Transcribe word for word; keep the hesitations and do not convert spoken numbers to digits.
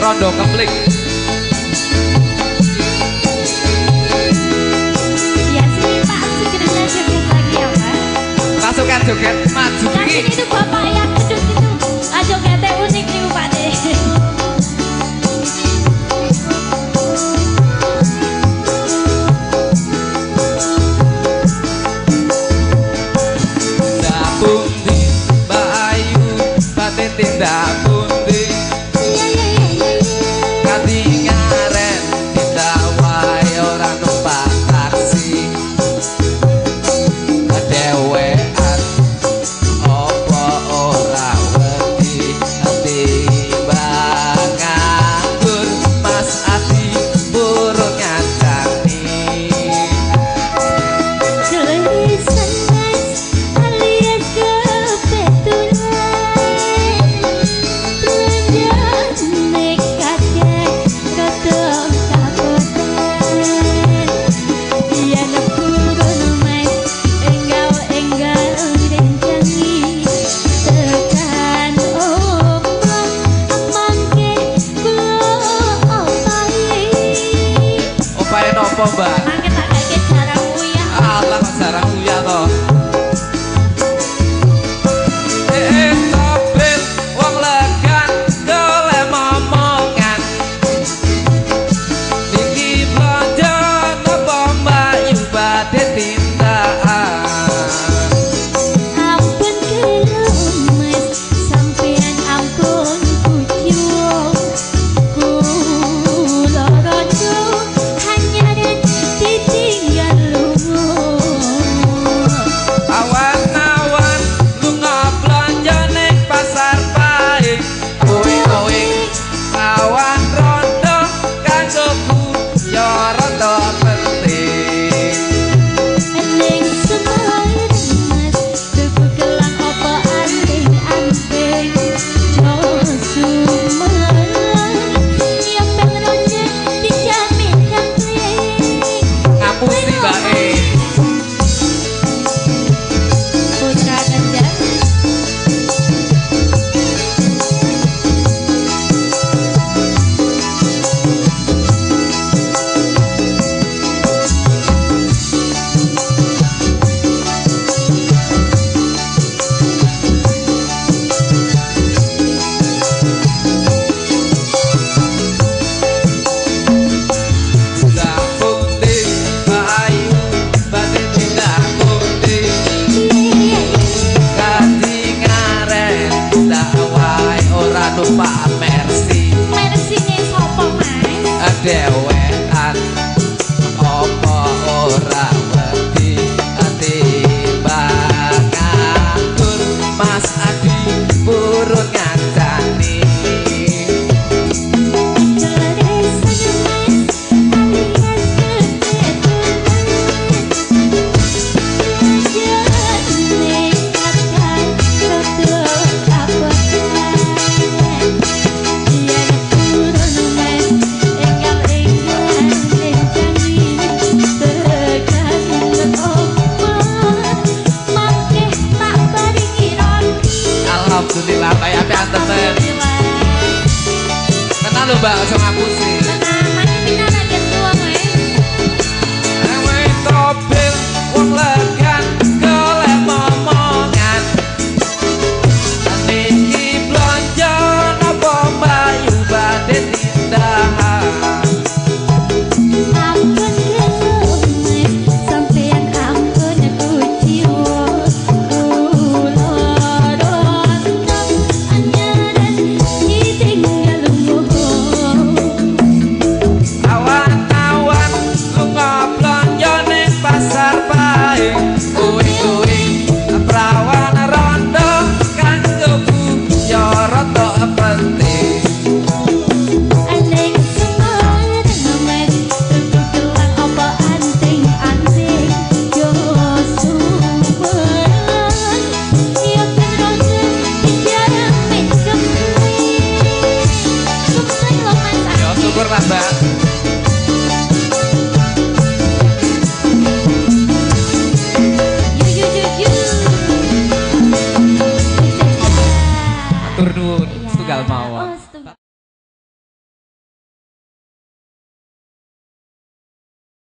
rondo keplik. Ya sini Pak, segera joget lagi ya Pak. Pasukan joget maju Dan iki. sini itu Bapak yang gedung itu. Ah, jogetnya unik nih Pak deh. Pundi Mbak Ayu batin tindak pundi kati ngaren tindak wae ora numpak taksi dewean opo ora wedi timbang nganggur Mas Adi burung ngancani apa Mbak? Mangke tak kake jarang uyah. Allah kok jarang uyah toh. Eh topet wong legan golek momongan. Niki blonjo napa Mbak yu badhe tindakan. Ampun kelumes sampean ampun kucuk. Kula rojo awan-awan lunga blanja ning pasar paing kowe-kowe awan rondo kanggo ya rondo penting ning semar mas tuku kelang apa anting-anting jo sumelan ya penronya dijamin kambing ngapusi bae putra kerja Pak Mercy Mercy-ne sapa Mas? dewean apa ora wedi timbang nganggur Mas Adi burung ngancani alhamdulillah kayak api antemen kenal lho Mbak aja ngapusi ewe topil wong legan golek momongan niki blonjo napa Mbak yu badhe tindakan ampun kelumes sampean ampun kuciwa kula rondo anyaran ditinggal awan-awan lunga blonjo ning pasar paing kuwi-kuwi prawan rondo kanggo ya rada penting Aling semar mas tuku kelang apa anting-anting yo sumelan ya penronya dijamin kembali sukses lo Mas ya syukur lah Mbak Yu yu yu yu matur nuwun setunggal mawon.